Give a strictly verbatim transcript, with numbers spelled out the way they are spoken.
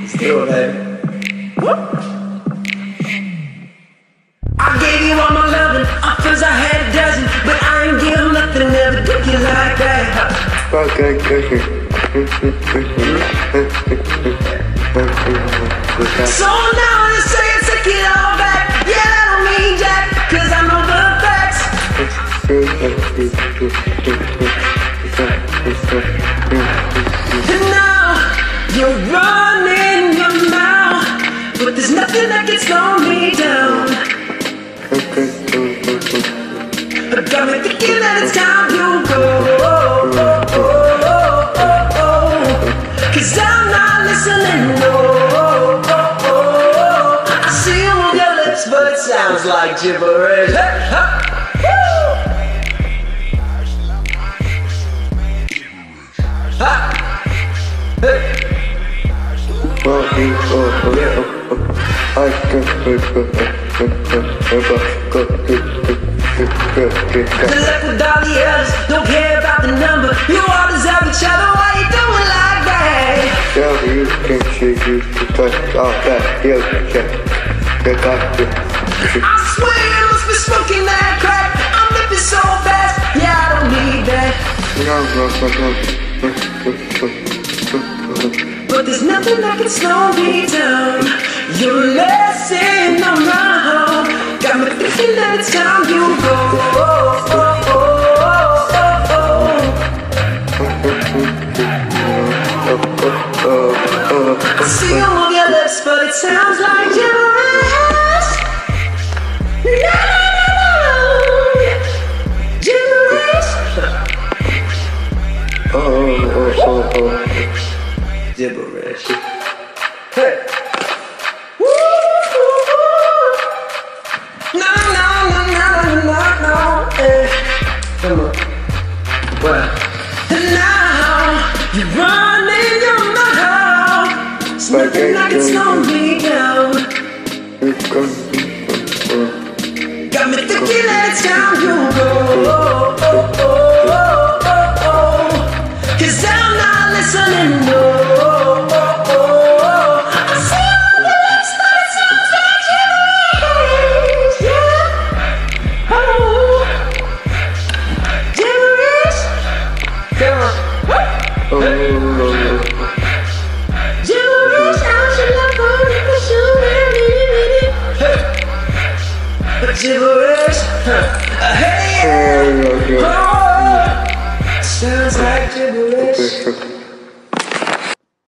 Still, baby. I gave you all my loving, offers I had a dozen, but I ain't give nothing, never took you like that. So now you say you take it all back. Yeah, I don't mean jack, cause I know the facts. And now you're running your mouth, but there's nothing that can slow me down. Got me thinking that it's time to go. Cause I'm not listening, no. I see you on your lips, but it sounds like gibberish. Good luck with all the others, don't care about the number. You all deserve each other, why you doing like that? Yeah, you can see you to touch all that, you can get out there. I swear you must be smoking that crack. I'm living so fast, yeah, I don't need that. But there's nothing that can slow me down. You're messing around, got me thinking that it's time you go. I see you on your lips, but it sounds like gibberish. No, no, no, no. Gibberish. Oh, oh, oh, oh. Gibberish. Hey. Woo! No, no, no, no, no, no. Hey. Come on. What? And now you're running your mouth. There's nothing that can slow me down.